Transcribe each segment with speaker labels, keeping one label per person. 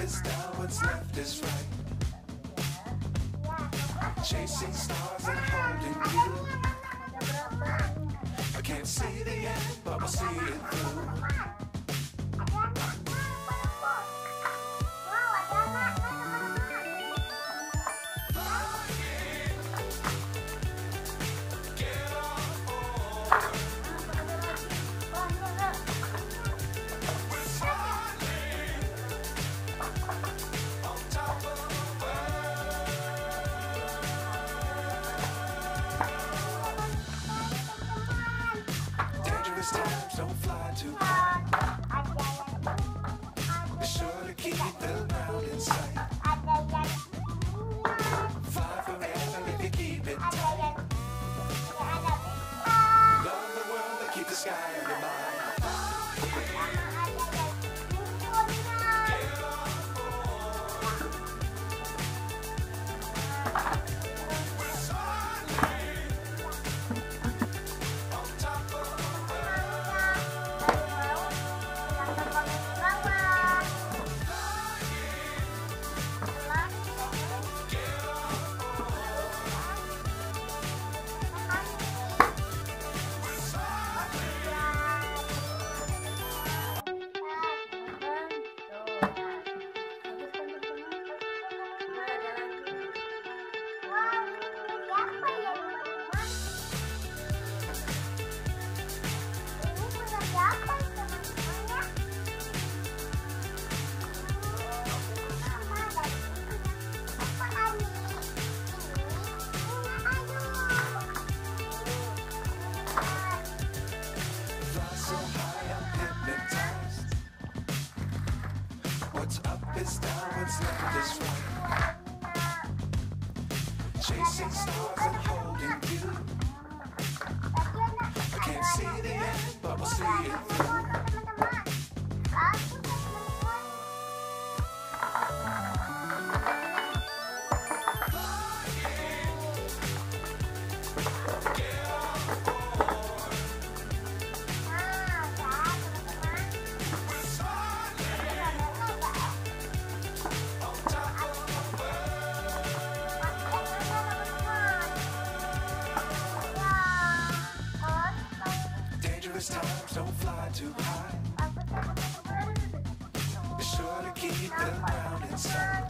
Speaker 1: is down, what's left is right. Chasing stars and holding you. I can't see the end, but we'll see it through. Times don't fly too high. Be sure to keep the ground in sight. Fly forever if you keep it tight. Love the world but keep the sky in your mind. What's up is down, what's left is right. Chasing stars and holding you. I can't see the end, but we'll see it through. Times don't fly too high. Be sure to keep the ground in sight.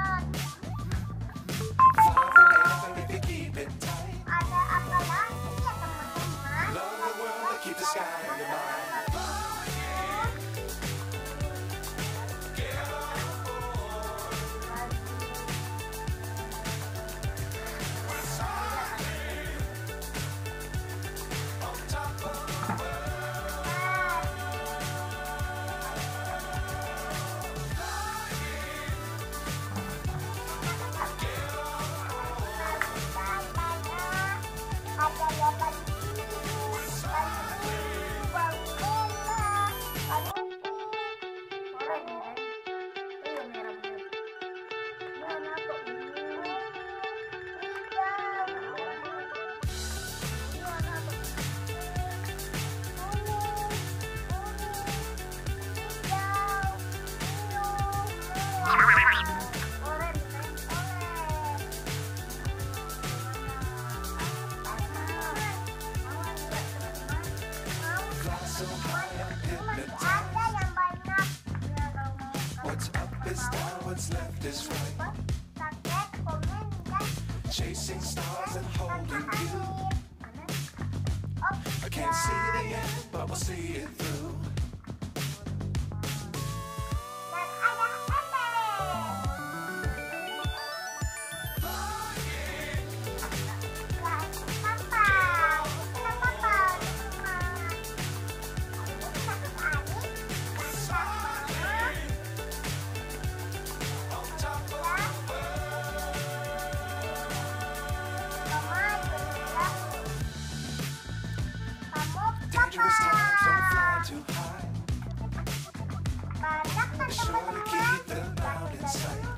Speaker 1: Fly forever if you keep it tight. Love the world but keep the sky in your mind. What's up is down, what's left is right. Chasing stars and holding you. I can't see the end, but we'll see it through. Dangerous times don't fly too high. Be sure to keep the ground in sight.